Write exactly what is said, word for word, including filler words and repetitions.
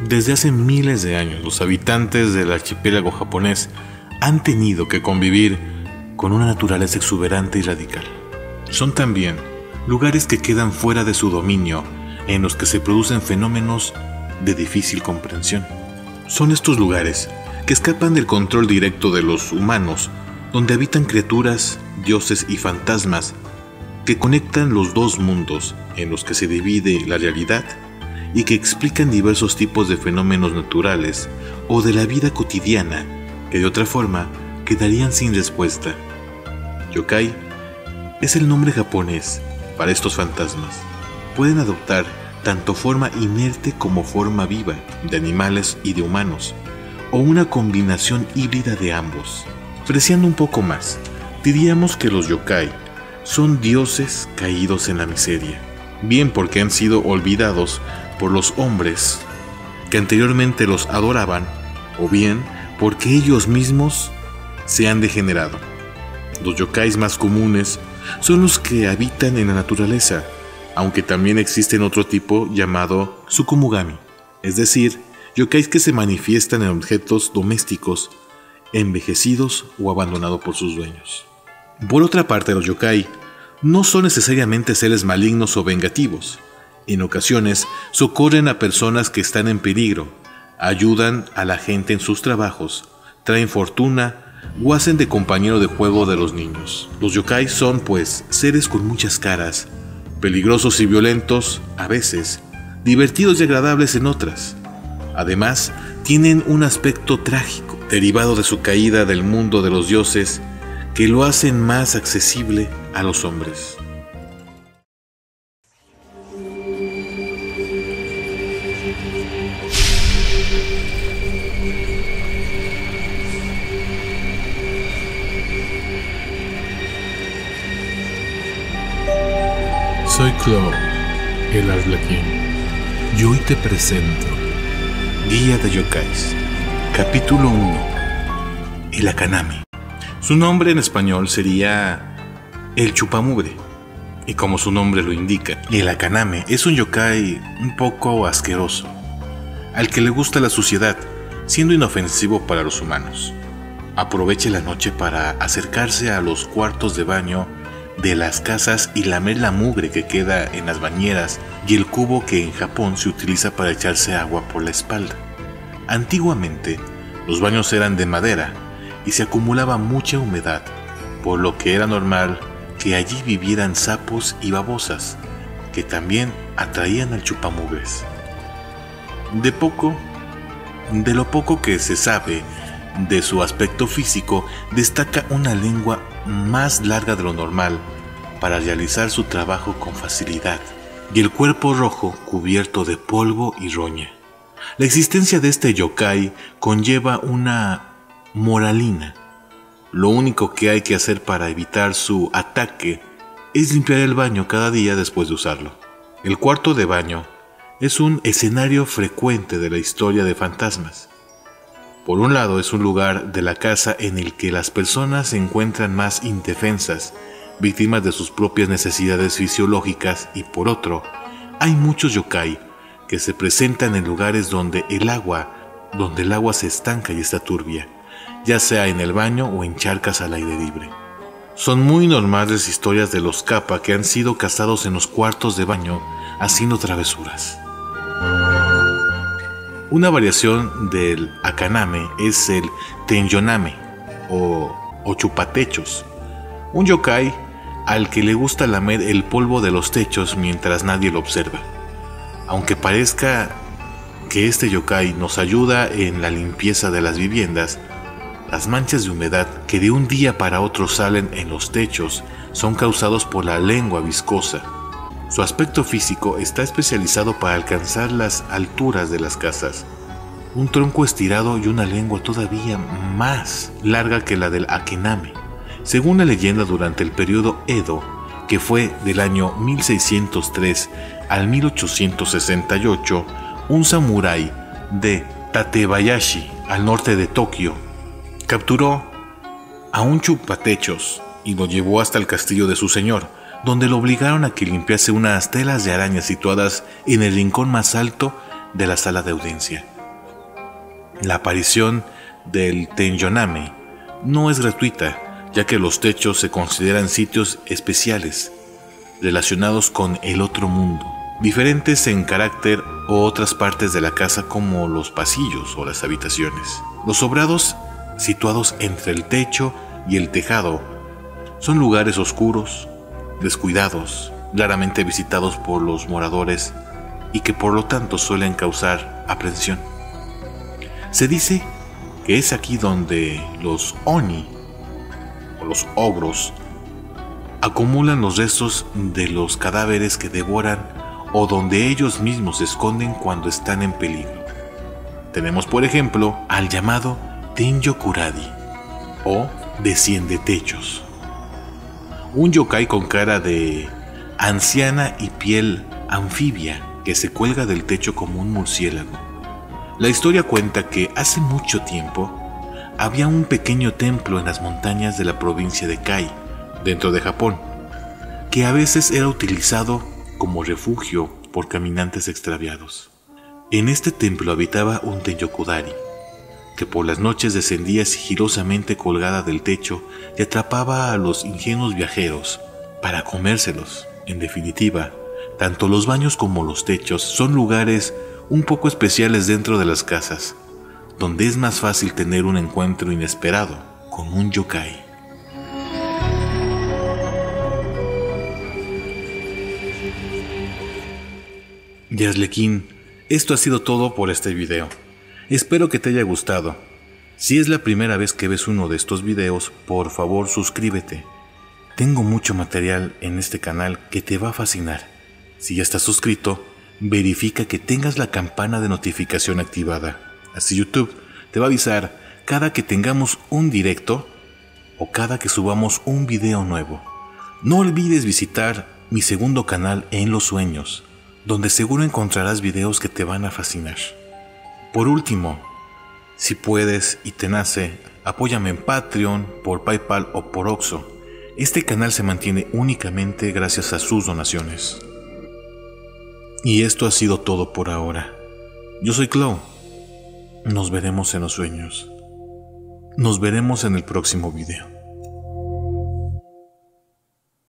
Desde hace miles de años, los habitantes del archipiélago japonés han tenido que convivir con una naturaleza exuberante y radical. Son también lugares que quedan fuera de su dominio, en los que se producen fenómenos de difícil comprensión. Son estos lugares que escapan del control directo de los humanos, donde habitan criaturas, dioses y fantasmas que conectan los dos mundos en los que se divide la realidad y que explican diversos tipos de fenómenos naturales o de la vida cotidiana que de otra forma quedarían sin respuesta. Yokai es el nombre japonés para estos fantasmas. Pueden adoptar tanto forma inerte como forma viva de animales y de humanos, o una combinación híbrida de ambos. Apreciando un poco más, diríamos que los yokai son dioses caídos en la miseria, bien porque han sido olvidados por los hombres que anteriormente los adoraban, o bien porque ellos mismos se han degenerado. Los yokais más comunes son los que habitan en la naturaleza, aunque también existen otro tipo llamado Tsukumogami, es decir, yokais que se manifiestan en objetos domésticos, envejecidos o abandonados por sus dueños. Por otra parte, los yokai no son necesariamente seres malignos o vengativos. En ocasiones socorren a personas que están en peligro, ayudan a la gente en sus trabajos, traen fortuna o hacen de compañero de juego de los niños. Los yokai son, pues, seres con muchas caras, peligrosos y violentos a veces, divertidos y agradables en otras. Además, tienen un aspecto trágico, derivado de su caída del mundo de los dioses, que lo hacen más accesible a los hombres. Soy Clo, el Arlequín, y hoy te presento Guía de Yokais, capítulo uno, el Akaname. Su nombre en español sería el chupamugre, y como su nombre lo indica, el Akaname es un yokai un poco asqueroso, al que le gusta la suciedad, siendo inofensivo para los humanos. Aprovecha la noche para acercarse a los cuartos de baño de las casas y lamer la mugre que queda en las bañeras y el cubo que en Japón se utiliza para echarse agua por la espalda. Antiguamente, los baños eran de madera y se acumulaba mucha humedad, por lo que era normal que allí vivieran sapos y babosas, que también atraían al chupamugres. De poco, de lo poco que se sabe de su aspecto físico, destaca una lengua más larga de lo normal para realizar su trabajo con facilidad, y el cuerpo rojo cubierto de polvo y roña. La existencia de este yokai conlleva una moralina. Lo único que hay que hacer para evitar su ataque es limpiar el baño cada día después de usarlo. El cuarto de baño es un escenario frecuente de la historia de fantasmas. Por un lado, es un lugar de la casa en el que las personas se encuentran más indefensas, víctimas de sus propias necesidades fisiológicas, y por otro, hay muchos yokai que se presentan en lugares donde el agua, donde el agua se estanca y está turbia, ya sea en el baño o en charcas al aire libre. Son muy normales historias de los kappa que han sido cazados en los cuartos de baño haciendo travesuras. Una variación del Akaname es el Tenjoname o, o chupatechos, un yokai al que le gusta lamer el polvo de los techos mientras nadie lo observa. Aunque parezca que este yokai nos ayuda en la limpieza de las viviendas, las manchas de humedad que de un día para otro salen en los techos son causados por la lengua viscosa. Su aspecto físico está especializado para alcanzar las alturas de las casas. Un tronco estirado y una lengua todavía más larga que la del Akename. Según la leyenda, durante el periodo Edo, que fue del año mil seiscientos tres al mil ochocientos sesenta y ocho, un samurái de Tatebayashi, al norte de Tokio, capturó a un chupatechos y lo llevó hasta el castillo de su señor, donde lo obligaron a que limpiase unas telas de araña situadas en el rincón más alto de la sala de audiencia. La aparición del Tenjōname no es gratuita, ya que los techos se consideran sitios especiales relacionados con el otro mundo, diferentes en carácter o otras partes de la casa como los pasillos o las habitaciones. Los sobrados situados entre el techo y el tejado son lugares oscuros, descuidados, raramente visitados por los moradores y que por lo tanto suelen causar aprensión. Se dice que es aquí donde los Oni o los ogros acumulan los restos de los cadáveres que devoran o donde ellos mismos se esconden cuando están en peligro. Tenemos por ejemplo al llamado Tenjokuradi o Desciende Techos, un yokai con cara de anciana y piel anfibia que se cuelga del techo como un murciélago. La historia cuenta que hace mucho tiempo había un pequeño templo en las montañas de la provincia de Kai, dentro de Japón, que a veces era utilizado como refugio por caminantes extraviados. En este templo habitaba un Tenjokudari, que por las noches descendía sigilosamente colgada del techo y atrapaba a los ingenuos viajeros para comérselos. En definitiva, tanto los baños como los techos son lugares un poco especiales dentro de las casas, donde es más fácil tener un encuentro inesperado con un yokai. Yazlequín, esto ha sido todo por este video. Espero que te haya gustado. Si es la primera vez que ves uno de estos videos, por favor suscríbete. Tengo mucho material en este canal que te va a fascinar. Si ya estás suscrito, verifica que tengas la campana de notificación activada. Así YouTube te va a avisar cada que tengamos un directo o cada que subamos un video nuevo. No olvides visitar mi segundo canal En los Sueños, donde seguro encontrarás videos que te van a fascinar. Por último, si puedes y te nace, apóyame en Patreon, por PayPal o por Oxxo. Este canal se mantiene únicamente gracias a sus donaciones. Y esto ha sido todo por ahora. Yo soy Clau. Nos veremos en los sueños. Nos veremos en el próximo video.